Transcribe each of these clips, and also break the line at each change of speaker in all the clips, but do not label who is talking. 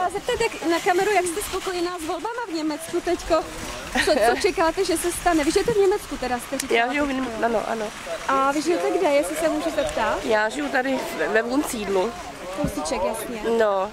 chtěla zeptat na kameru, jak jste spokojená s volbama v Německu teďko? Co čekáte, že se stane? Vy žijete v Německu teda, jste říkala?
Já žiju ano.
A vy žijete kde, jestli se můžu zeptat?
Já žiju tady ve Wunsiedlu.
Kousíček, jasně.
No.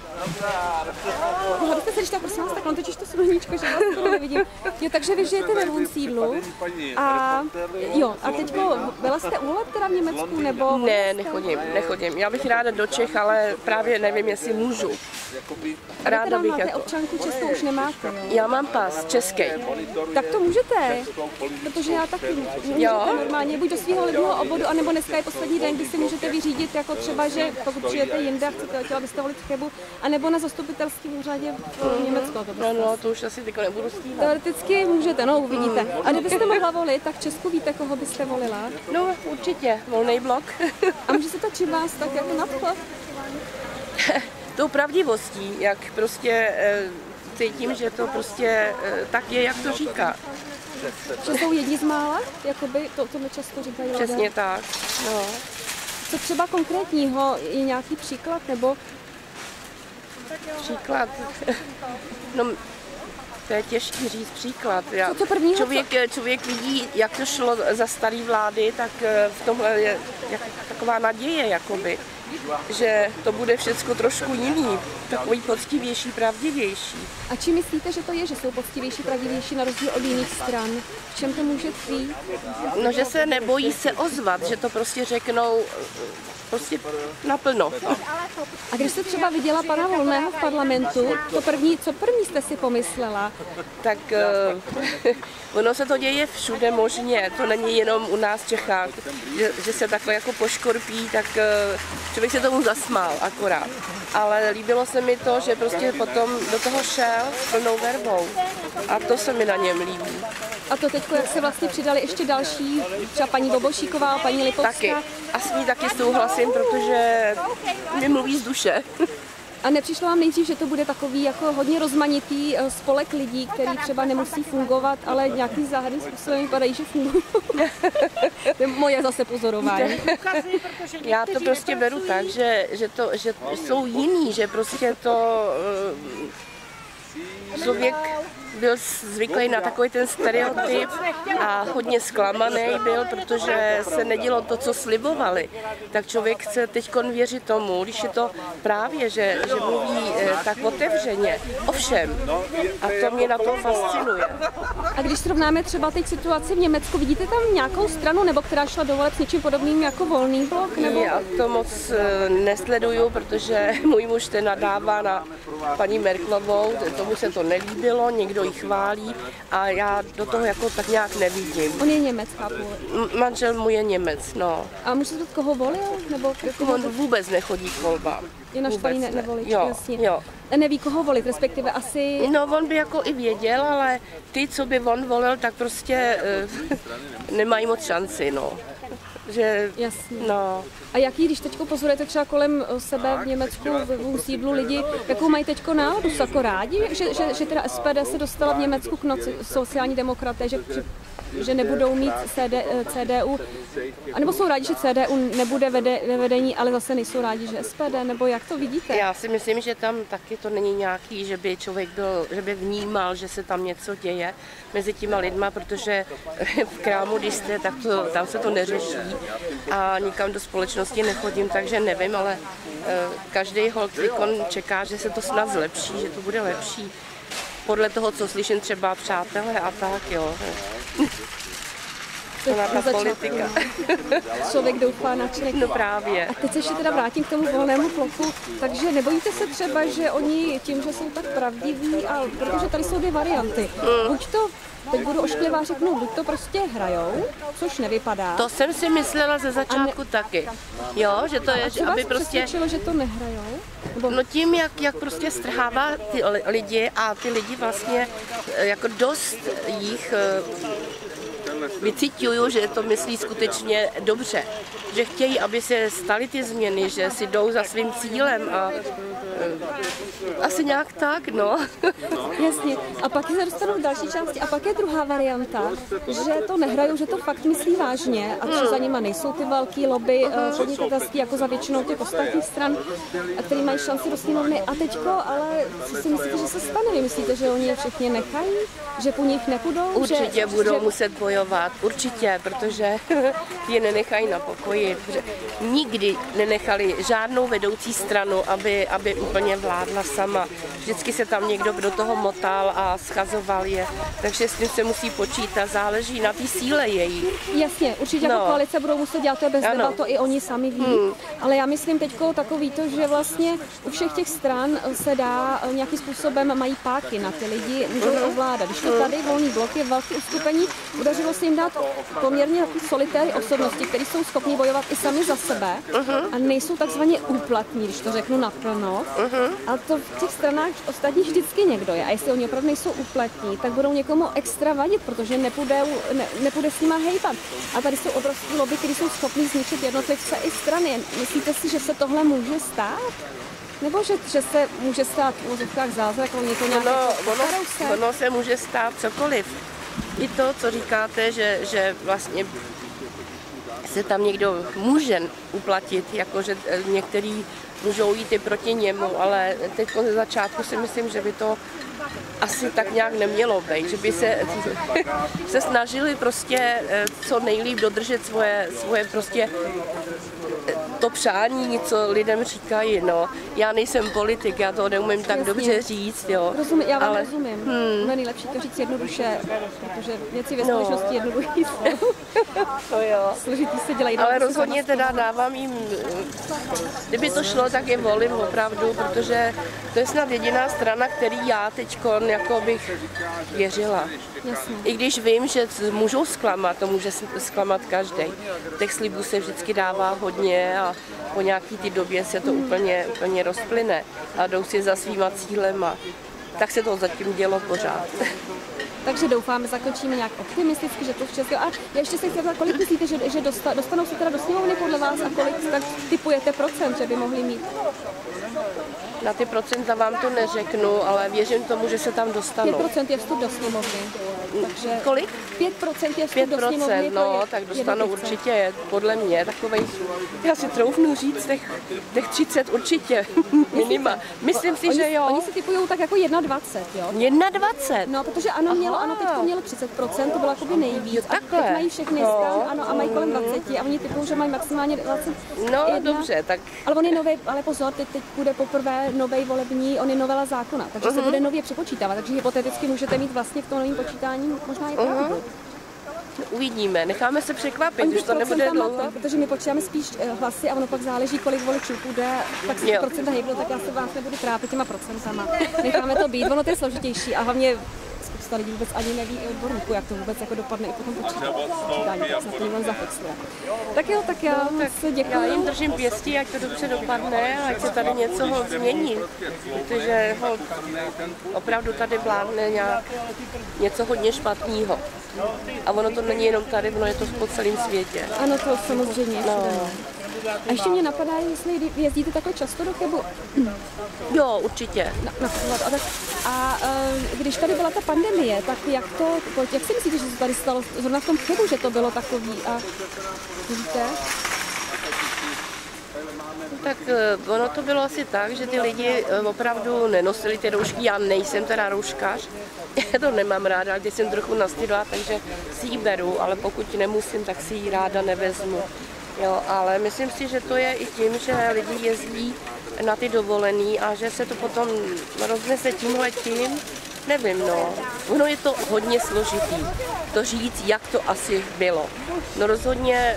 Mohla byste se když tak prosím vás, tak totiž to sluníčko, že vás skoro nevidím. Jo, takže vy žijete ve Wunsiedlu a teďko byla jste u voleb teda v Německu, nebo?
Ne, nechodím. Já bych ráda do Čech, ale právě nevím, jestli můžu.
Ráda bych máte občanku českou, už nemáte, jo?
Já mám pas český.
Tak to můžete, protože já taky můžete normálně buď do svého volebního obvodu, anebo dneska je poslední den, kdy si můžete vyřídit jako třeba, že pokud přijete jinde a chcete, chtěla byste volit v Chebu, anebo na zastupitelském úřadě v Německu.
No, to už asi teďko nebudu stíhat.
Teoreticky můžete, no uvidíte. A kdybyste mohla volit, tak v Česku víte, koho byste volila?
No určitě, Volný blok.
A může se to čím vás tak jako nadchlo?
Tou pravdivostí, jak prostě cítím, že to prostě tak je, jak to říká.
Že jsou jedni z mála? Jakoby, to mi často říkají.
Přesně tak, no.
Co třeba konkrétního, je nějaký příklad, nebo?
Příklad? No, to je těžký říct příklad.
Co prvního?
Člověk vidí, jak to šlo za starý vlády, tak v tomhle je taková naděje, jakoby, že to bude všechno trošku jiný, takový poctivější, pravdivější.
A čím myslíte, že to je, že jsou poctivější, pravdivější na rozdíl od jiných stran? V čem to může tkvít?
No, že se nebojí se ozvat, že to prostě řeknou prostě naplno. No.
A když jste třeba viděla pana Volného v parlamentu, co první jste si pomyslela?
Tak ono se to děje všude možně, to není jenom u nás v Čechách, že se takhle jako poškorpí, tak člověk se tomu zasmál akorát. Ale líbilo se mi to, že prostě potom do toho šel s plnou verbou a to se mi na něm líbí.
A to teď, jak se vlastně přidali ještě další, třeba paní Bobošíková, paní Lipovská?
Taky. A s ní taky souhlasím, protože mi mluví z duše.
A nepřišlo vám nejdřív, že to bude takový jako hodně rozmanitý spolek lidí, který třeba nemusí fungovat, ale nějakým záhadným způsobem vypadají, že fungují? To je moje zase pozorování.
Já to prostě beru tak, že jsou jiní, že prostě to člověk byl zvyklý na takový ten stereotyp a hodně zklamaný byl, protože se nedělo to, co slibovali. Tak člověk chce teď věřit tomu, když je to právě, že mluví tak otevřeně, ovšem. A to mě na tom fascinuje.
A když srovnáme třeba teď situaci v Německu, vidíte tam nějakou stranu, nebo která šla do voleb s něčím podobným jako Volný blok? Nebo?
Já to moc nesleduju, protože můj muž ten nadává na paní Merkelovou, tomu se to nelíbilo, někdo ji chválí a já do toho jako tak nějak nevidím.
On je Němec, chápu.
Manžel můj je Němec, no.
A můžete říct, koho volil? Nebo
on vůbec nechodí k volbám.
Je naštvaný nevolič, jasně.
Jo.
Neví, koho volit, respektive asi...
No, on by jako i věděl, ale ty, co by on volil, tak prostě nemají moc šanci, no. Že,
jasně.
No.
A jaký, když teď pozorujete třeba kolem sebe v Německu, v Wunsiedlu lidi, jakou mají teď náladu? Jsou jako rádi, že teda SPD se dostala v Německu k noci, sociální demokraté, že nebudou mít CDU, anebo jsou rádi, že CDU nebude ve vedení, ale zase nejsou rádi, že SPD, nebo jak to vidíte?
Já si myslím, že tam taky to není nějaký, že by člověk že by vnímal, že se tam něco děje mezi těma lidma, protože v krámu, když jste, tak tam se to neřeší a nikam do společnosti nechodím, takže nevím, ale každý holt čeká, že se to snad zlepší, že to bude lepší. Podle toho, co slyším třeba přátelé a tak, jo. To je ta politika.
Člověk doufá na člověk.
No právě.
A teď se ještě teda vrátím k tomu Volnému bloku. Takže nebojíte se třeba, že oni tím, že jsou tak pravdiví, a protože tady jsou dvě varianty. Buď to, teď budu ošklivá, řeknu, buď to prostě hrajou, což nevypadá.
To jsem si myslela ze začátku taky. Jo, že to je,
že
aby prostě...
přesvědčilo, že to nehrajou?
No tím, jak prostě strhává ty lidi a ty lidi vlastně jako dost jich vycíťuju, že to myslí skutečně dobře. Že chtějí, aby se staly ty změny, že si jdou za svým cílem a Asi nějak tak, no.
Jasně. A pak se dostanu v další části. A pak je druhá varianta, že to nehrajou, že to fakt myslí vážně a že za nima nejsou ty velký lobby podnikatelský jako za většinou těch ostatních stran, který mají šanci do sněmovny. A teďko, ale co si myslíte, že se stane? Vy myslíte, že oni je všichni nechají? Že po nich nepůjdou?
Určitě budou muset bojovat, určitě, protože je nenechají na pokoji. Nikdy nenechali žádnou vedoucí stranu, aby úplně vládla sama. Vždycky se tam někdo do toho motal a schazoval je, takže s tím se musí počítat, záleží na té síle její.
Jasně, určitě jako koalice budou muset dělat, to je bez debat, to i oni sami ví, ale já myslím teďko takový to, že vlastně u všech těch stran se dá nějakým způsobem, mají páky na ty lidi, můžou ovládat. Když to tady Volný blok je velké uskupení, podařilo se jim dát poměrně takový solitéry osobnosti, které jsou schopní bojovat i sami za sebe a nejsou takzvaně úplatní, když to řeknu naplno. A to v těch stranách ostatních vždycky někdo je. A jestli oni opravdu nejsou úplatní, tak budou někomu extra vadit, protože nepůjde s nima hejbat. A tady jsou obrovské lobby, které jsou schopní zničit jednotlivce i strany. Myslíte si, že se tohle může stát? Nebo že se může stát v uvozovkách zázrak, oni to nějak
ono se může stát cokoliv. I to, co říkáte, že vlastně se tam někdo může uplatit, jakože některý můžou jít i proti němu, ale teď ze začátku si myslím, že by to asi tak nějak nemělo být, že by se snažili prostě co nejlíp dodržet svoje prostě to přání, co lidem říkají, no. Já nejsem politik, já to neumím tak dobře říct, jo.
Já vám rozumím. Je nejlepší to říct jednoduše, protože věci ve společnosti jednoduchý jsou.
To jo.
Složitý se dělají.
Ale rozhodně teda dávám jim, kdyby to šlo, tak je volím opravdu, protože to je snad jediná strana, který já teďkon jako bych věřila.
Jasně.
I když vím, že můžou zklamat, to může zklamat každý. Těch slibů se vždycky dává hodně a po nějaký té době se to úplně rozplyne a jdou si za svýma cílema. Tak se to zatím dělo pořád.
Takže doufáme, zakončíme nějak optimisticky, že to v Česku. A ještě se chci zeptat, kolik myslíte, že dostanou se teda do sněmovny podle vás a kolik tak typujete procent, že by mohli mít?
Na ty procenta vám to neřeknu, ale věřím tomu, že se tam dostanou.
5% je vstup do sněmovny. Takže
kolik?
5% je vstup do sněmovny.
No, tak dostanou určitě, podle mě, takovej, já si troufnu říct, těch 30 určitě, minima. Myslím si, že jo.
Oni si typují tak jako 21, jo?
21?
No, protože ANO teď mělo 30%, to bylo jakoby nejvíc. A teď mají všechny stran, ano, a mají kolem 20 a oni typují, že mají maximálně 20.
No, dobře, tak.
Ale on je nový, ale pozor, teď bude poprvé nový volební, on je novela zákona, takže se bude nově přepočítávat, takže hypoteticky můžete mít vlastně v tom novém počítání možná i pravdu.
Uvidíme, necháme se překvapit, už to nebude dlouho.
Protože my počítáme spíš hlasy a ono pak záleží, kolik voličů půjde, tak si procenta hejblo, tak já se vás nebudu trápit těma procentama. Necháme to být, ono to je složitější a hlavně spousta lidí vůbec ani neví i odborníku, jak to vůbec jako dopadne i potom počítání, tak se na to nikdo zafixuje. Tak jo, tak já se děkuji.
Já jim držím pěstí, ať to dobře dopadne a ať se tady něco změní, protože opravdu tady vládne něco hodně špatného. A ono to není jenom tady, ono je to po celém světě.
Ano, to samozřejmě. No. A ještě mě napadá, jestli jezdíte takhle často do Chebu?
Jo, určitě.
A když tady byla ta pandemie, tak jak si myslíte, že se tady stalo zrovna v tom Chebu, že to bylo takový a víte?
Tak ono to bylo asi tak, že ty lidi opravdu nenosili ty roušky. Já nejsem teda rouškař, já to nemám ráda, ale jsem trochu nastydlá, takže si ji beru, ale pokud nemusím, tak si ji ráda nevezmu. Jo, ale myslím si, že to je i tím, že lidi jezdí na ty dovolený a že se to potom roznese tímhletím. Nevím, no. Ono je to hodně složitý, to říct, jak to asi bylo. No rozhodně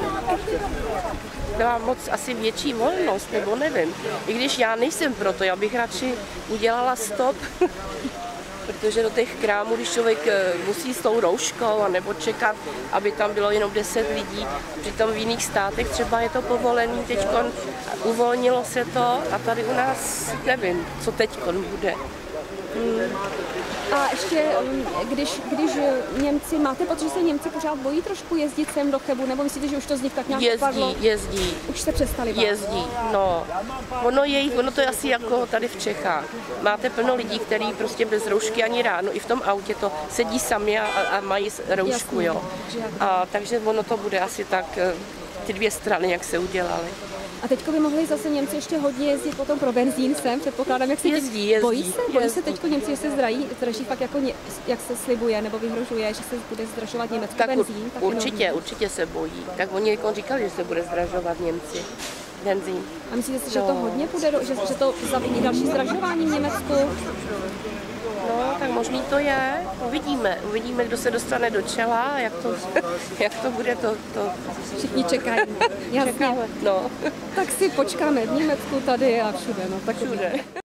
byla moc asi větší volnost, nebo nevím. I když já nejsem proto, já bych radši udělala stop, protože do těch krámů, když člověk musí s tou rouškou a nebo čekat, aby tam bylo jenom 10 lidí, přitom v jiných státech třeba je to povolený, teďkon uvolnilo se to a tady u nás nevím, co teďkon bude.
A ještě, když Němci, máte pocit, že se Němci pořád bojí trošku jezdit sem do Chebu, nebo myslíte, že už to z nich tak nějak upadlo?
Jezdí.
Už se přestali bát?
Jezdí, no. Ono to je asi jako tady v Čechách. Máte plno lidí, kteří prostě bez roušky ani ráno, i v tom autě to sedí sami a mají roušku, jo. A takže ono to bude asi tak, ty dvě strany, jak se udělaly.
A teďko by mohli zase Němci ještě hodně jezdit potom pro benzín sem, předpokládám, jak se
jezdí.
Bojí se teďko Němci, že se zdraží fakt jako, jak se slibuje, nebo vyhrožuje, že se bude zdražovat Německo
tak
benzín? Tak
určitě se bojí. Tak oni jako říkali, že se bude zdražovat Němci benzín.
A myslíte si, že to hodně bude, že to zaviní další zdražování v Německu?
No, tak možný to je. Uvidíme, kdo se dostane do čela a jak to bude to.
Všichni čekají.
Čekáme, no.
Tak si počkáme v Německu tady a všude. No, tak
všude.